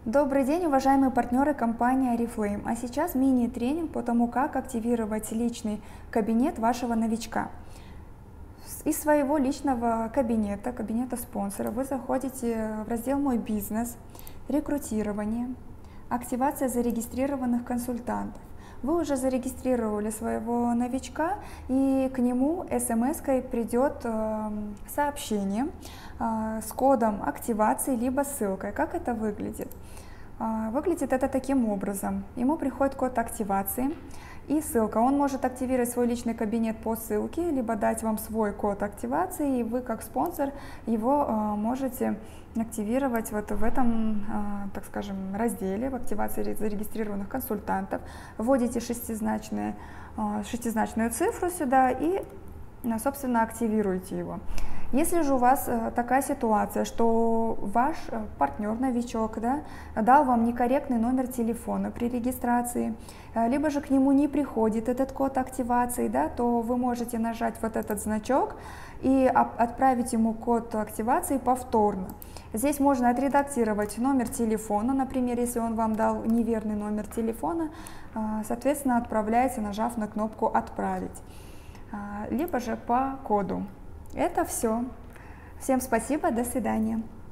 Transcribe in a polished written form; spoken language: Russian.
Добрый день, уважаемые партнеры компании Oriflame. А сейчас мини-тренинг по тому, как активировать личный кабинет вашего новичка. Из своего личного кабинета спонсора, вы заходите в раздел «Мой бизнес», «Рекрутирование», «Активация зарегистрированных консультантов». Вы уже зарегистрировали своего новичка, и к нему смс-кой придет сообщение с кодом активации, либо ссылкой. Как это выглядит? Выглядит это таким образом. Ему приходит код активации и ссылка. Он может активировать свой личный кабинет по ссылке, либо дать вам свой код активации, и вы как спонсор его можете активировать вот в этом, так скажем, разделе в активации зарегистрированных консультантов. Вводите шестизначную цифру сюда и, собственно, активируете его. Если же у вас такая ситуация, что ваш партнер-новичок дал вам некорректный номер телефона при регистрации, либо же к нему не приходит этот код активации, то вы можете нажать вот этот значок и отправить ему код активации повторно. Здесь можно отредактировать номер телефона, например, если он вам дал неверный номер телефона, соответственно, отправляете, нажав на кнопку «Отправить», либо же по коду. Это все. Всем спасибо, до свидания.